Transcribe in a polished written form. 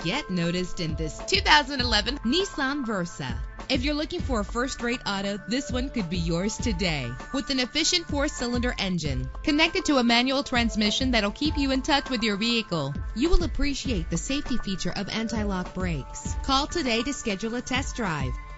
Get noticed in this 2011 Nissan Versa. If you're looking for a first-rate auto, this one could be yours today. With an efficient 4-cylinder engine connected to a manual transmission that'll keep you in touch with your vehicle, you will appreciate the safety feature of anti-lock brakes. Call today to schedule a test drive.